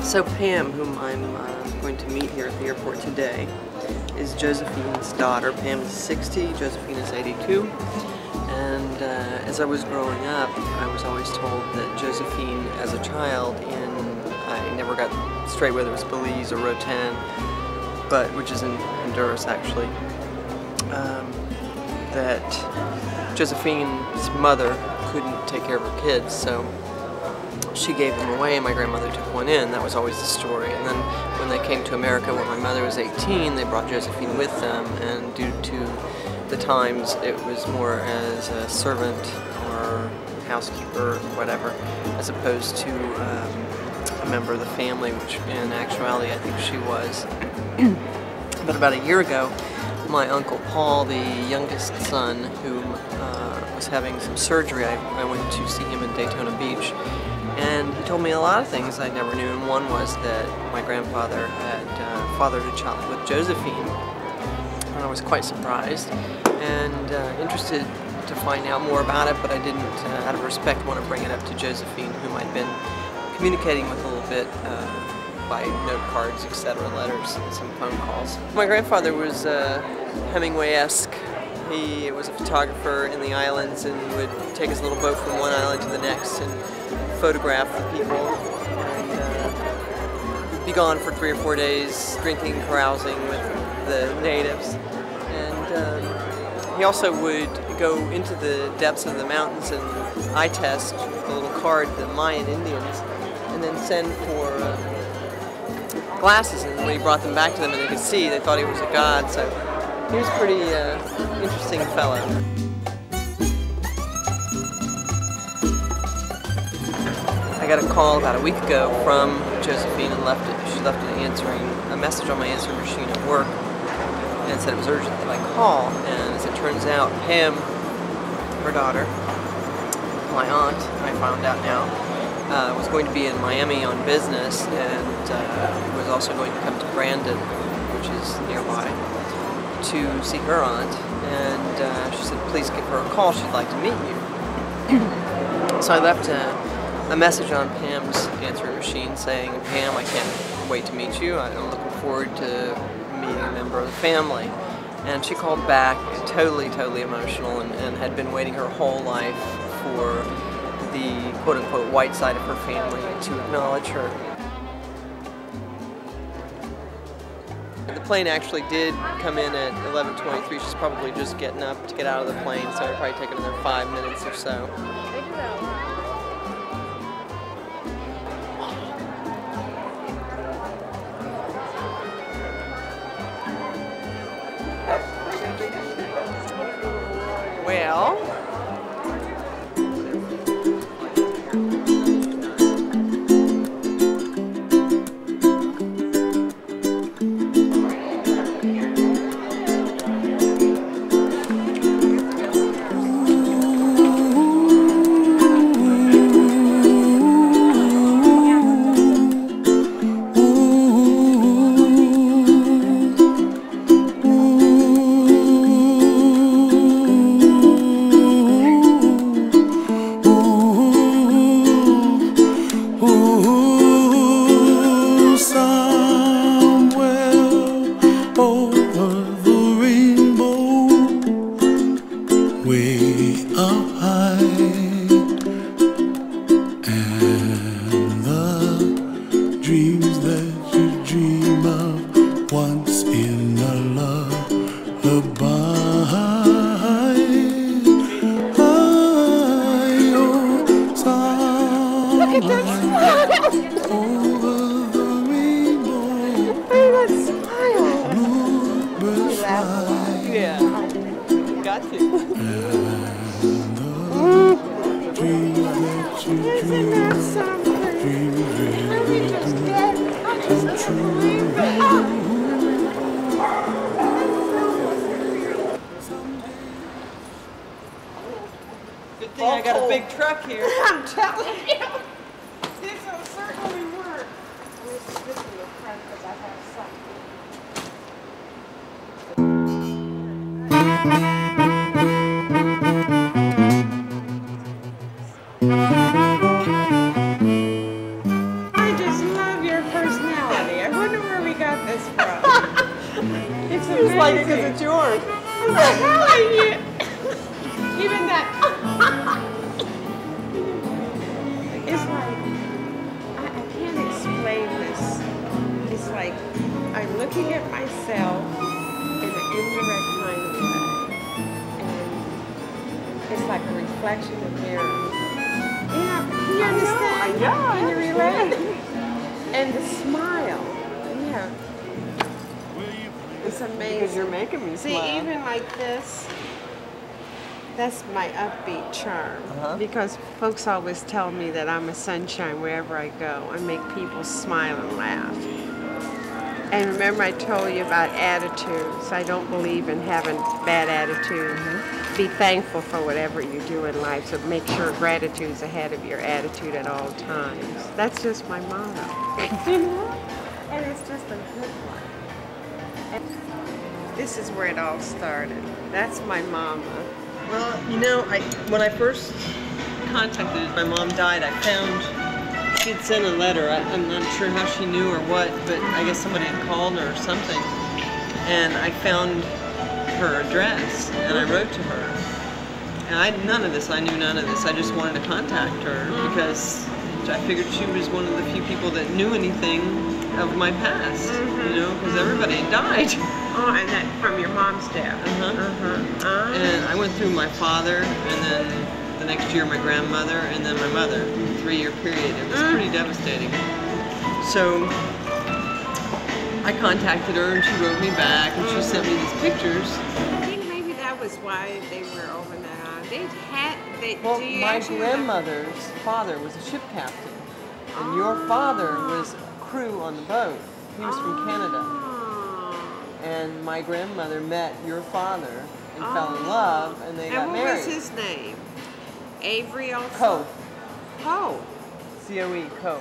So Pam, whom I'm going to meet here at the airport today, is Josephine's daughter. Pam is 60, Josephine is 82. And as I was growing up, I was always told that Josephine, as a child, I never got straight whether it was Belize or Roatan, but which is in Honduras actually, that Josephine's mother couldn't take care of her kids, so she gave them away and my grandmother took one in. That was always the story. And then when they came to America when my mother was 18, they brought Josephine with them, and due to the times it was more as a servant or housekeeper or whatever, as opposed to a member of the family, which in actuality I think she was. But about a year ago, my Uncle Paul, the youngest son, who was having some surgery, I went to see him in Daytona Beach, and he told me a lot of things I never knew, and one was that my grandfather had fathered a child with Josephine, and I was quite surprised and interested to find out more about it, but I didn't, out of respect, want to bring it up to Josephine, whom I'd been communicating with a little bit by note cards, etc., letters, and some phone calls. My grandfather was Hemingway-esque. He was a photographer in the islands and would take his little boat from one island to the next and photograph the people and be gone for 3 or 4 days drinking, carousing with the natives. And he also would go into the depths of the mountains and eye test with a little card the Mayan Indians, and then send for glasses, and when he brought them back to them and they could see, they thought he was a god. So he was a pretty interesting fellow. I got a call about a week ago from Josephine, and she left a message on my answering machine at work, and said it was urgent that I call. And as it turns out, Pam, her daughter, my aunt, I found out now, was going to be in Miami on business, and was also going to come to Brandon, which is nearby, to see her aunt. And she said, please give her a call, she'd like to meet you. So I left a message on Pam's answering machine saying, Pam, I can't wait to meet you. I'm looking forward to meeting a member of the family. And she called back, totally emotional, and had been waiting her whole life for the quote-unquote white side of her family to acknowledge her. The plane actually did come in at 11:23. She's probably just getting up to get out of the plane, so it'll probably take another 5 minutes or so. Well, yeah, got to. Isn't that something? Are we just dead? I just can't believe it. Good thing I got a big truck here. I'm telling you. This will certainly work. This will be a friend because I have something. I just love your personality. It's Just like it because it's yours. Even that. It's like, I can't explain this. It's like I'm looking at myself in an indirect kind of way. And it's like a reflection of mirror. Yeah, you understand? I know. Can you relate? And the smile. Yeah. It's amazing. Because you're making me See, smile. even like this, that's my upbeat charm. Because folks always tell me that I'm a sunshine wherever I go. I make people smile and laugh. And remember I told you about attitudes. I don't believe in having bad attitude. Be thankful for whatever you do in life. So make sure gratitude's ahead of your attitude at all times. That's just my motto. You know? And it's just a good one. And this is where it all started. That's my mama. Well, you know, when I first contacted my mom died, I found she had sent a letter. I'm not sure how she knew or what, but I guess somebody had called her or something. And I found her address, and I wrote to her. And I knew none of this. I just wanted to contact her because I figured she was one of the few people that knew anything of my past, you know, because everybody had died. Oh, and that from your mom's death. And I went through my father, and then the next year my grandmother, and then my mother. 3-year period. It was pretty devastating. So I contacted her, and she wrote me back, and she sent me these pictures. I think maybe that was why they were over there. Well, my grandmother's father was a ship captain, and your father was crew on the boat. He was from Canada. And my grandmother met your father and fell in love, and they got married. And what was his name? Avery also? Coe. Coe. C-O-E, Coe.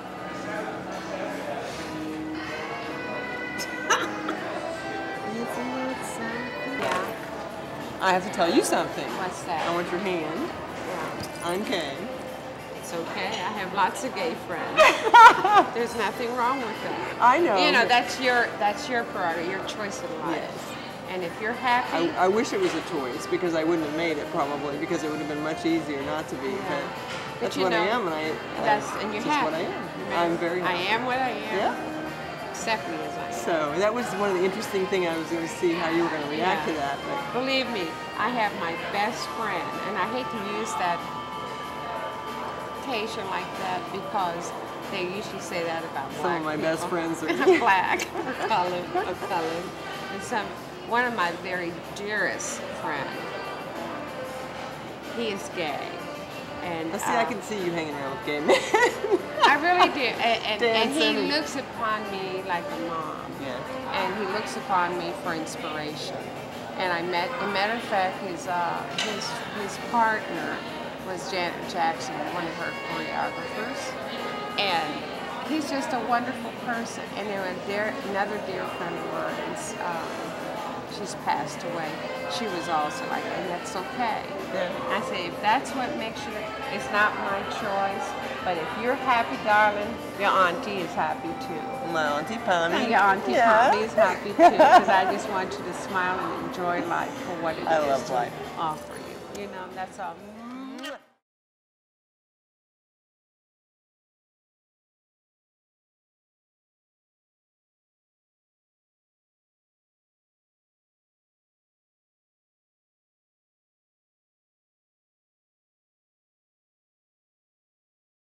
Isn't it something? Yeah. I have to tell you something. What's that? I want your hand. Yeah. I'm gay. It's okay. I have lots of gay friends. There's nothing wrong with that. I know. You know, that's your prerogative, your choice in life. Yes. And if you're happy, I wish it was a choice because I wouldn't have made it probably because it would have been much easier not to be. But that's you what I know, am, and and you're that's happy. what I am. Remember, I'm very happy. I am what I am. Yeah. Accept me as I am. So that was one of the interesting things. I was going to see how you were going to react to that. But Believe me, I have my best friend, and I hate to use that occasion like that because they usually say that about black some of my best friends are black or colored. And one of my very dearest friends, he is gay. And see, I can see you hanging around with gay men. I really do. And he Dancing. looks upon me like a mom. Yeah. And he looks upon me for inspiration. And as a matter of fact, his partner was Janet Jackson, one of her choreographers. And he's just a wonderful person. And then another dear friend of mine, she's passed away. She was also like that, and that's okay. Yeah. I say, if that's what makes you, it's not my choice, but if you're happy, darling, your auntie is happy too. My Auntie Pommy. Your auntie Pommy is happy too, because I just want you to smile and enjoy life for what it is I love to life. offer you. You know, that's all.